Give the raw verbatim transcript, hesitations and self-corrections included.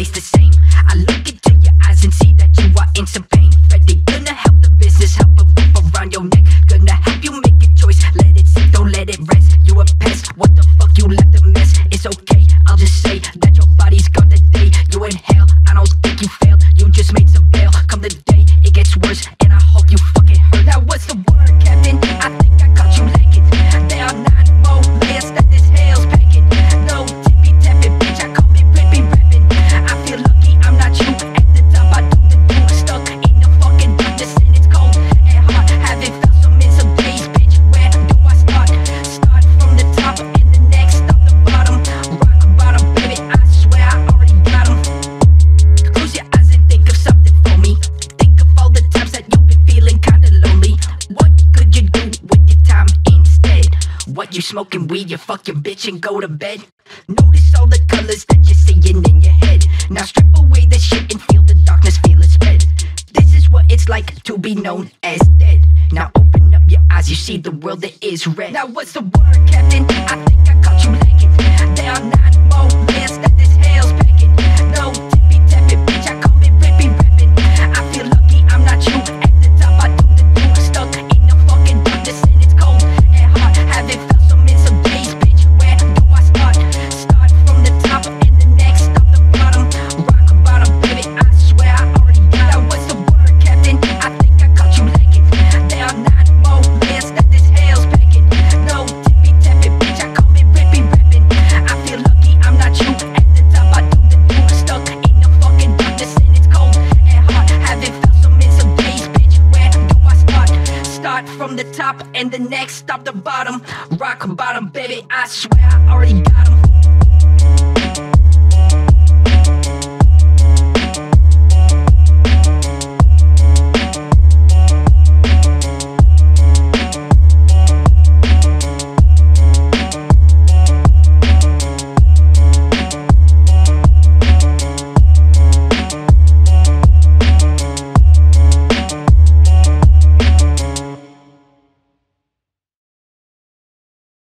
stays the same. I look into your eyes and see that you are in some pain. Ready, gonna help the business, help a rope around your neck. Gonna help you make a choice, let it sit, don't let it rest. You a pest, what the fuck, you left a mess. It's okay, I'll just say that your body's gone today. You inhale, I don't think you failed, you just made some bail. Come the day, it gets worse, and I hope you fucking hurt. Now what's the word, Captain? I think I caught you lacking. There are nine more layers that this hell's packing. No tippy tapping, bitch, I call me Rippy Rappin'. I feel lucky I'm not you. At the top, I do the do. Stuck in the fucking darkness, and it's cold and hard. Haven't felt some in some days, bitch. Where do I start? Start from the top, and the next stop the bottom. Rock bottom, baby, I swear I already got 'em. Close your eyes and think of something for me. Think of all the times that you've been feeling kinda lonely. What could you do with your time instead? What, you smoking weed, you fuck your bitch and go to bed? Notice all the colors that you're seeing in your head. Now strip away the shit and feel the darkness, feel it spread. This is what it's like to be known as dead. Now open up your eyes, you see the world that is red. Now what's the word, Captain? I think I caught you lacking. There are nine more layers that this hell's packing. No tippy tapping, bitch, I call me Rippy Rappin'. I feel lucky I'm not you. At the top, I do the do. Stuck in the fucking darkness, and it's cold and hard. Haven't felt some in some days, bitch. Where do I start? Start from the top, and the next stop the bottom. Rock bottom, baby, I swear I already got 'em. Now what's the word, Captain? I think I caught you lacking. There are nine more layers that this hell's packing. No tippy tapping, bitch, I call me Rippy Rappin'. I feel lucky I'm not you. At the top, I do the do. Stuck in the fucking darkness, and it's cold and hard. Haven't felt some in some days, bitch. Where do I start? Start from the top, and the next stop the bottom. Rock bottom, baby, I swear I already got 'em.